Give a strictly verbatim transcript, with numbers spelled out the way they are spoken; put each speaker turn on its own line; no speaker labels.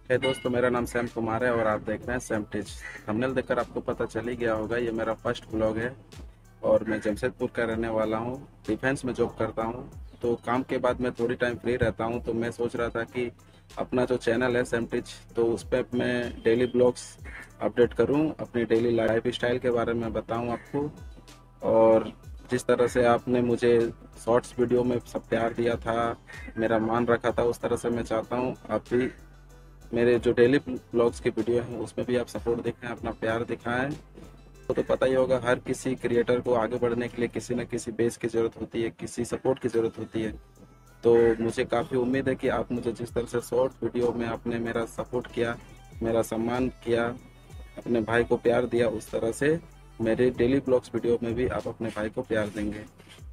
है दोस्तों, मेरा नाम सैम कुमार है और आप देख रहे हैं सैम टिच। थंबनेल देखकर आपको पता चल ही गया होगा, ये मेरा फर्स्ट ब्लॉग है और मैं जमशेदपुर का रहने वाला हूँ। डिफेंस में जॉब करता हूँ, तो काम के बाद मैं थोड़ी टाइम फ्री रहता हूँ, तो मैं सोच रहा था कि अपना जो चैनल है सैम टिच, तो उस पर मैं डेली ब्लॉग्स अपडेट करूँ, अपनी डेली लाइफ स्टाइल के बारे में बताऊँ आपको। और जिस तरह से आपने मुझे शॉर्ट्स वीडियो में सब प्यार दिया था, मेरा मान रखा था, उस तरह से मैं चाहता हूँ आप भी मेरे जो डेली ब्लॉग्स की वीडियो हैं उसमें भी आप सपोर्ट दिखाएं, अपना प्यार दिखाएं। तो, तो पता ही होगा, हर किसी क्रिएटर को आगे बढ़ने के लिए किसी न किसी बेस की ज़रूरत होती है, किसी सपोर्ट की ज़रूरत होती है। तो मुझे काफ़ी उम्मीद है कि आप मुझे जिस तरह से शॉर्ट वीडियो में आपने मेरा सपोर्ट किया, मेरा सम्मान किया, अपने भाई को प्यार दिया, उस तरह से मेरे डेली ब्लॉग्स वीडियो में भी आप अपने भाई को प्यार देंगे।